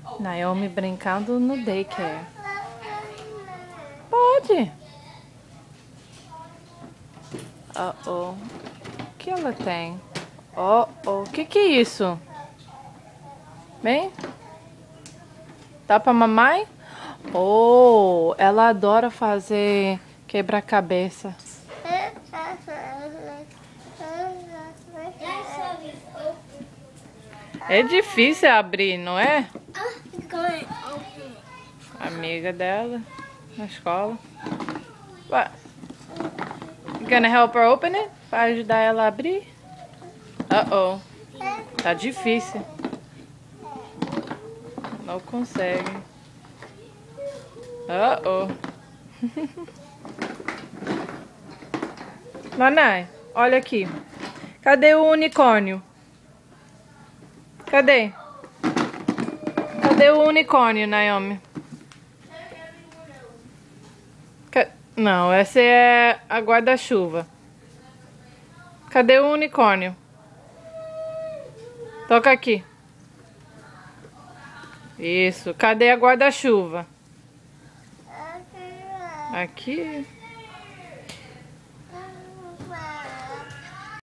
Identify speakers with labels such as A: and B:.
A: Naomi brincando no daycare. Pode. O que ela tem? O que é isso? Vem. Dá pra mamãe? Oh, ela adora fazer quebra-cabeça. É difícil abrir, não é? Amiga dela na escola. What? You gonna help her open it? Pra ajudar ela a abrir? Uh-oh. Tá difícil. Não consegue. Uh-oh. Nanai, olha aqui. Cadê o unicórnio? Cadê? Cadê o unicórnio, Naomi? Não, essa é a guarda-chuva. Cadê o unicórnio? Toca aqui. Isso. Cadê a guarda-chuva? Aqui.